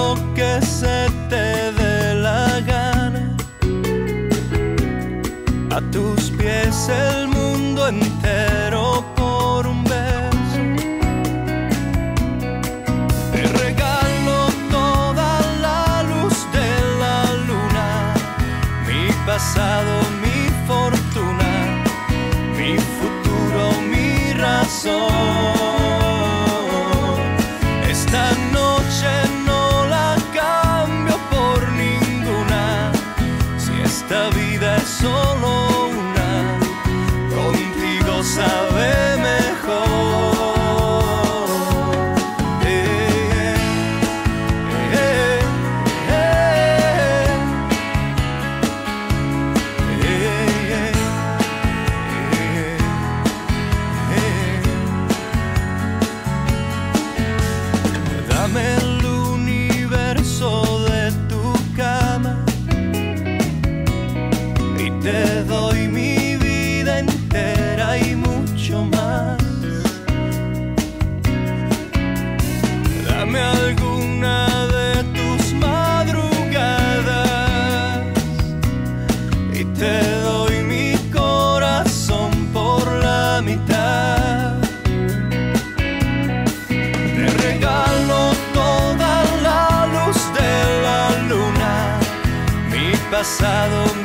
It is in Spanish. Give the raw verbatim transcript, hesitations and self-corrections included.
lo que se te dé la gana. A tus pies el mundo entero por un beso. Te regalo toda la luz de la luna, mi pasado, mi fortuna, mi futuro, mi razón. Esta noche no la cambio por ninguna. Si esta vida es solo una, contigo sabe mejor. Eh, eh, eh, eh, eh, eh. Dame el universo de tu cama y te doy mi vida entera y mucho más. Dame alguna de tus madrugadas y te doy mi corazón por la mitad. Te regalo toda la luz de la luna, mi pasado,